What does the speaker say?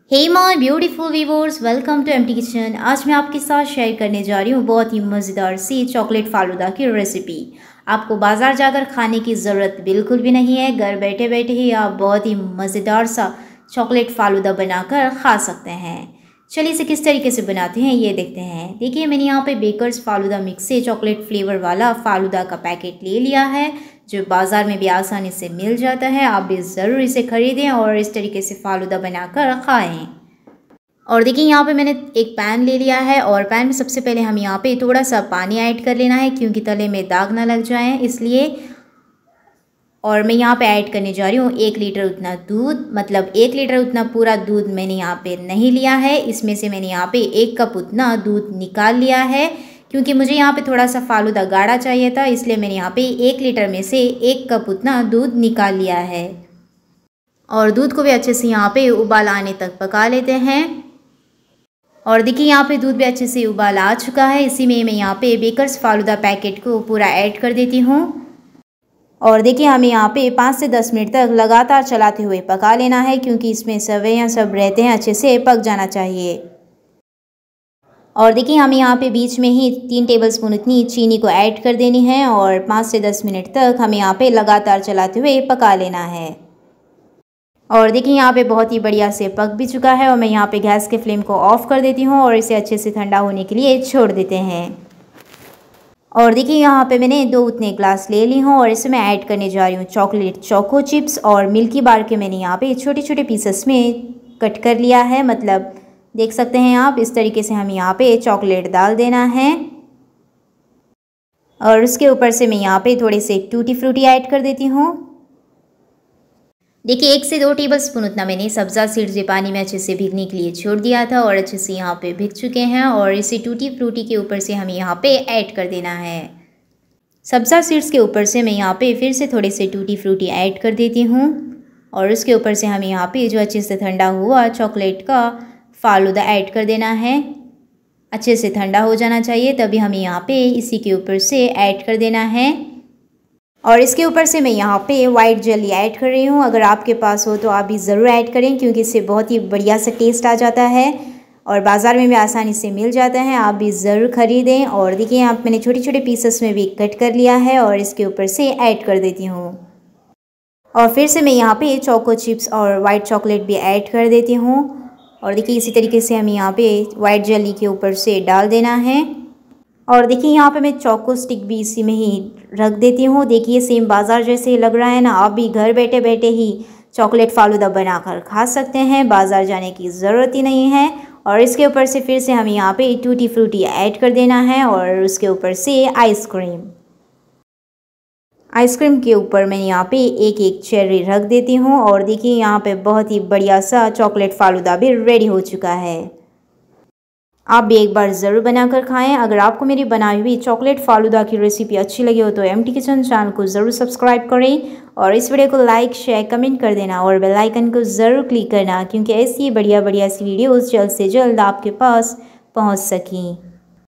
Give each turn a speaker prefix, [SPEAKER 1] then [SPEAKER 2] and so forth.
[SPEAKER 1] Hey my beautiful viewers, welcome to empty kitchen. आज मैं आपके साथ शेयर करने जा रही हूँ बहुत ही मज़ेदार सी चॉकलेट फालूदा की रेसिपी। आपको बाज़ार जाकर खाने की ज़रूरत बिल्कुल भी नहीं है। घर बैठे बैठे ही आप बहुत ही मज़ेदार सा चॉकलेट फालूदा बनाकर खा सकते हैं। चलिए इसे किस तरीके से बनाते हैं ये देखते हैं। देखिए मैंने यहाँ पे बेकर्स फालूदा मिक्स से चॉकलेट फ्लेवर वाला फालूदा का पैकेट ले लिया है, जो बाज़ार में भी आसानी से मिल जाता है। आप भी ज़रूर इसे ख़रीदें और इस तरीके से फालूदा बनाकर खाएं। और देखिए यहाँ पे मैंने एक पैन ले लिया है और पैन में सबसे पहले हम यहाँ पे थोड़ा सा पानी ऐड कर लेना है, क्योंकि तले में दाग ना लग जाए इसलिए। और मैं यहाँ पे ऐड करने जा रही हूँ 1 लीटर उतना दूध, मतलब 1 लीटर उतना पूरा दूध मैंने यहाँ पे नहीं लिया है। इसमें से मैंने यहाँ पे 1 कप उतना दूध निकाल लिया है, क्योंकि मुझे यहाँ पे थोड़ा सा फालूदा गाढ़ा चाहिए था, इसलिए मैंने यहाँ पे 1 लीटर में से 1 कप उतना दूध निकाल लिया है। और दूध को भी अच्छे से यहाँ पे उबाल आने तक पका लेते हैं। और देखिए यहाँ पे दूध भी अच्छे से उबाल आ चुका है। इसी में मैं यहाँ पे बेकर्स फालूदा पैकेट को पूरा ऐड कर देती हूँ। और देखिए हमें यहाँ पे 5 से 10 मिनट तक लगातार चलाते हुए पका लेना है, क्योंकि इसमें सवैयाँ सब रहते हैं, अच्छे से पक जाना चाहिए। और देखिए हमें यहाँ पे बीच में ही 3 टेबलस्पून इतनी चीनी को ऐड कर देनी है और 5 से 10 मिनट तक हमें यहाँ पे लगातार चलाते हुए पका लेना है। और देखिए यहाँ पे बहुत ही बढ़िया से पक भी चुका है। और मैं यहाँ पे गैस के फ्लेम को ऑफ़ कर देती हूँ और इसे अच्छे से ठंडा होने के लिए छोड़ देते हैं। और देखिए यहाँ पे मैंने 2 उतने ग्लास ले ली हूँ और इसे मैं ऐड करने जा रही हूँ चॉकलेट चोको चिप्स और मिल्की बार के मैंने यहाँ पे छोटे छोटे पीसेस में कट कर लिया है। मतलब देख सकते हैं आप, इस तरीके से हमें यहाँ पे चॉकलेट डाल देना है। और उसके ऊपर से मैं यहाँ पे थोड़े से टूटी फ्रूटी ऐड कर देती हूँ। देखिए 1 से 2 टेबलस्पून उतना मैंने सब्ज़ा सीड्स भी पानी में अच्छे से भीगने के लिए छोड़ दिया था और अच्छे से यहाँ पे भीग चुके हैं। और इसे टूटी फ्रूटी के ऊपर से हमें यहाँ पे ऐड कर देना है। सब्ज़ा सीड्स के ऊपर से मैं यहाँ पे फिर से थोड़े से टूटी फ्रूटी ऐड कर देती हूँ। और उसके ऊपर से हमें यहाँ पे जो अच्छे से ठंडा हुआ चॉकलेट का फालूदा ऐड कर देना है। अच्छे से ठंडा हो जाना चाहिए, तभी हमें यहाँ पे इसी के ऊपर से ऐड कर देना है। और इसके ऊपर से मैं यहाँ पे वाइट जेली ऐड कर रही हूँ। अगर आपके पास हो तो आप भी ज़रूर ऐड करें, क्योंकि इससे बहुत ही बढ़िया सा टेस्ट आ जाता है और बाज़ार में भी आसानी से मिल जाता है। आप भी ज़रूर ख़रीदें। और देखिए यहाँ मैंने छोटे छोटे पीसेस में भी कट कर लिया है और इसके ऊपर से ऐड कर देती हूँ। और फिर से मैं यहाँ पे चोको चिप्स और वाइट चॉकलेट भी ऐड कर देती हूँ। और देखिए इसी तरीके से हमें यहाँ पे वाइट जेली के ऊपर से डाल देना है। और देखिए यहाँ पे मैं चोको स्टिक भी इसी में ही रख देती हूँ। देखिए सेम बाज़ार जैसे ही लग रहा है ना। आप भी घर बैठे बैठे ही चॉकलेट फालूदा बनाकर खा सकते हैं, बाज़ार जाने की ज़रूरत ही नहीं है। और इसके ऊपर से फिर से हमें यहाँ पे टूटी फ्रूटी ऐड कर देना है और उसके ऊपर से आइसक्रीम के ऊपर मैं यहाँ पे एक एक चेरी रख देती हूँ। और देखिए यहाँ पे बहुत ही बढ़िया सा चॉकलेट फालूदा भी रेडी हो चुका है। आप भी एक बार ज़रूर बनाकर खाएं। अगर आपको मेरी बनाई हुई चॉकलेट फालूदा की रेसिपी अच्छी लगी हो तो एम्प्टी किचन चैनल को ज़रूर सब्सक्राइब करें और इस वीडियो को लाइक शेयर कमेंट कर देना और बेल आइकन को ज़रूर क्लिक करना, क्योंकि ऐसी बढ़िया बढ़िया सी वीडियोस जल्द से जल्द आपके पास पहुंच सकें।